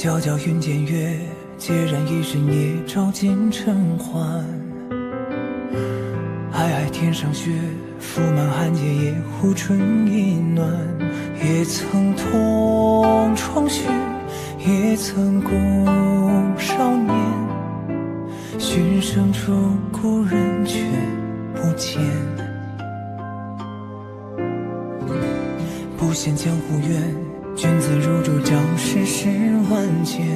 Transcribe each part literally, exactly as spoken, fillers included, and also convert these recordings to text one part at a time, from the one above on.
皎皎云间月，孑然一身也照进尘寰。皑皑天上雪，覆满寒阶野湖春意暖。也曾同窗雪，也曾共少年。寻声处，故人却不见。不羡江湖远，君子如竹仗世事万千。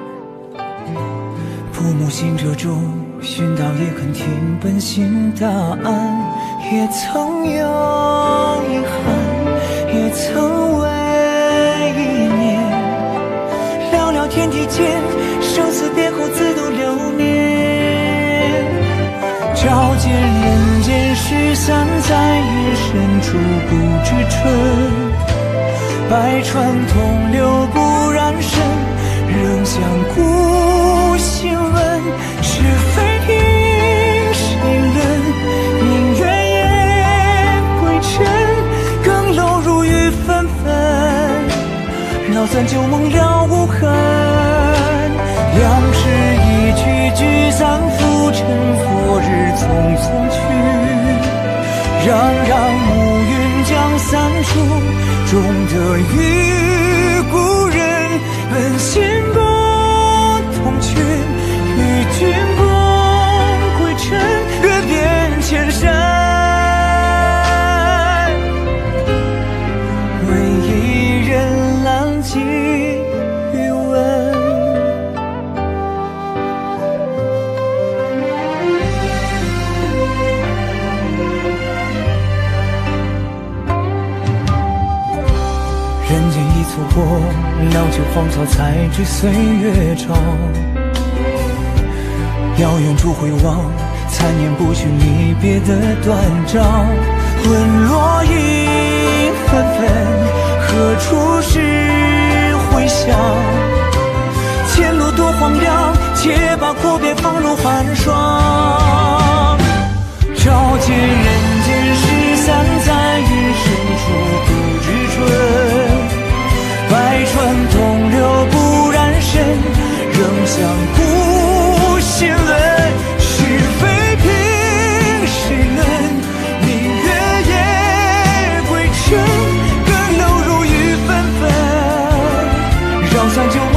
仆目行者中，寻到也肯听本心答案。也曾有遗憾，也曾为一念。寥寥天地间，生死别后自度流年。照见人间失散在云深处不知春。百川同流不染身，仍向故心问。是非凭谁论？明月夜归尘，更楼如雨纷纷。绕散旧梦了无痕，两世一曲聚散浮沉，昨日匆匆去。攘攘暮云将散处，终得与故人本心共同去。与君共归尘，月遍千山。为一人揽几余温。人间一簇火，料酒荒草，才知岁月长。遥远处回望，残念不去离别的断章。滚落一纷纷，何处是回响？前路多荒凉，且把阔别放入寒霜。照见人间失散在云深处不知春。百川同流不染身，仍向故心问。是非凭谁论？明月夜归尘，更楼如雨纷纷。绕散旧